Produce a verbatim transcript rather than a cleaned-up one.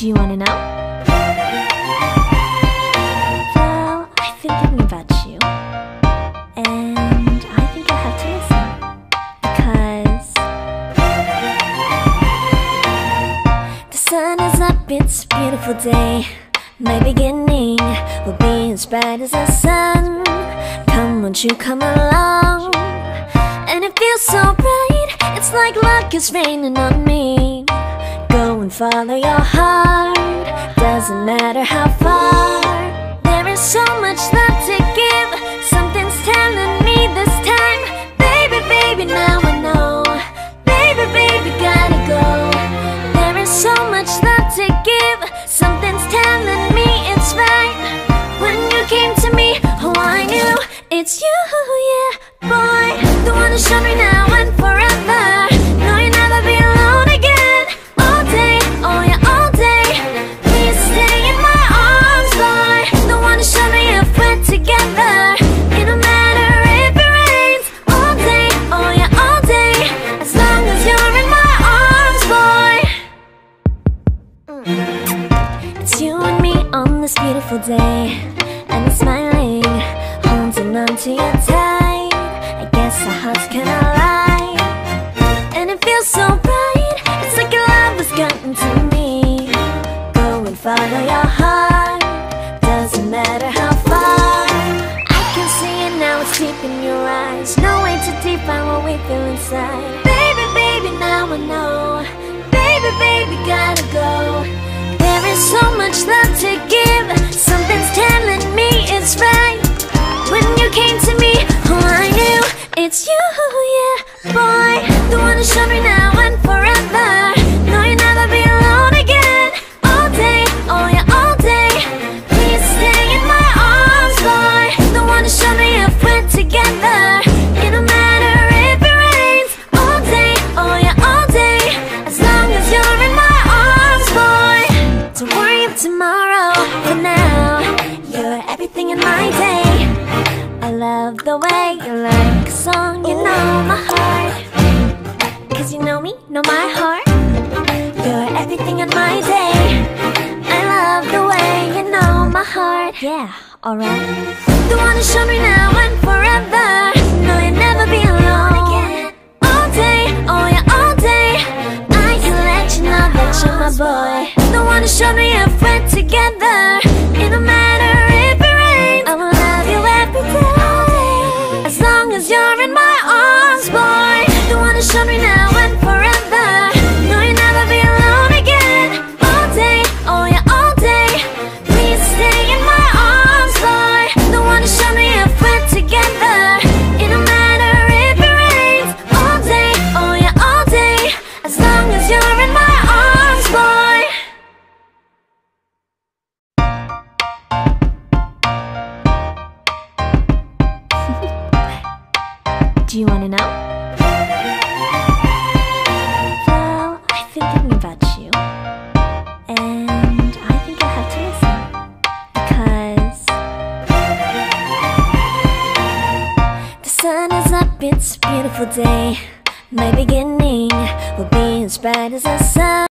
Do you wanna know? Well, I've been thinking about you, and I think I have to listen, because the sun is up, it's a beautiful day. My beginning will be as bright as the sun. Come, won't you come along? And it feels so bright, it's like luck is raining on me. Go and follow your heart, doesn't matter how far. There is so much love to give, something's telling me this time. Baby, baby, now I know. Baby, baby, gotta go. There is so much love to give, something's telling me it's right. When you came to me, oh I knew it's you, yeah, boy. The one who showed me now and forever. No, you'll never be alone again. All day, oh yeah, all day. Please stay in my arms, boy. The one who showed me if we're together. It don't matter if it rains. All day, oh yeah, all day. As long as you're in my arms, boy. mm. It's you and me on this beautiful day, and it's smiling, holding on to you tight. I guess our hearts cannot lie, and it feels so bright. It's like your love has gotten to me. Go and follow your heart, doesn't matter how far. I can see it now, it's deep in your eyes. No way to define what we feel inside. Baby, baby, now I know. Baby, baby, gotta go. There is so much love to give, something's telling me it's right. When you came to me, oh I knew it's you, yeah, boy. The one who showed me now and forever. No, you'll never be alone again. All day, oh yeah, all day. Please stay in my arms, boy. The one who showed me if we're together. It don't matter if it rains. All day, oh yeah, all day. As long as you're in my arms, boy. Don't worry of tomorrow, for now you're everything in my day. I love the way you like a song, you know my heart. Cause you know me, know my heart. You're everything in my day. I love the way you know my heart. Yeah, alright. The one who showed me now and forever. No, you'll never be alone again. All day, oh yeah, all day. I can let you know that you're my boy. The one who showed me if we're together. It don't matter if it rains. I will love you every day. As long as you're in my arms, boy. The one who showed me now and forever. No, you'll never be alone again. All day, oh yeah, all day. Please stay in my arms, boy. The one who showed me if we're together. It don't matter if it rains. All day, oh yeah, all day. As long as you're in my arms, boy. Do you wanna know? Well, I've been thinking about you, and I think I have to listen, because the sun is up, it's a beautiful day. My beginning will be as bright as the sun.